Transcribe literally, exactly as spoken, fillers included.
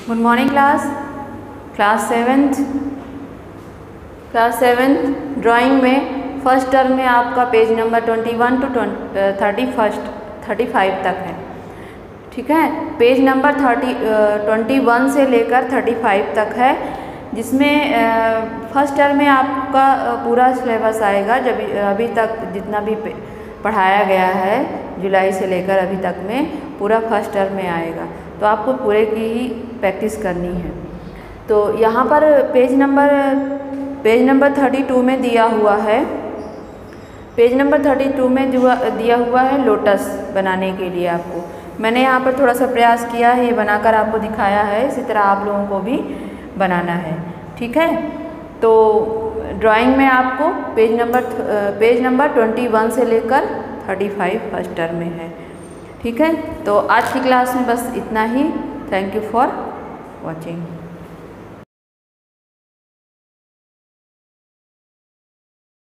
Good morning class class seventh class seventh drawing में first term में आपका page number twenty one two thirty first thirty five तक है। ठीक है, page number thirty twenty one से लेकर थर्टी फाइव तक है, जिसमें फर्स्ट टर्म में आपका पूरा सिलेबस आएगा। जब अभी तक जितना भी पढ़ाया गया है जुलाई से लेकर अभी तक में पूरा फर्स्ट टर्म में आएगा, तो आपको पूरे की ही प्रैक्टिस करनी है। तो यहाँ पर page number page number thirty two में दिया हुआ है पेज नंबर थर्टी टू में दिया हुआ है लोटस बनाने के लिए। आपको मैंने यहाँ पर थोड़ा सा प्रयास किया है, ये बनाकर आपको दिखाया है। इसी तरह आप लोगों को भी बनाना है। ठीक है, तो ड्राइंग में आपको page number page number twenty one से लेकर थर्टी फाइव फर्स्ट टर्म में है। ठीक है, तो आज की क्लास में बस इतना ही। Thank you for watching.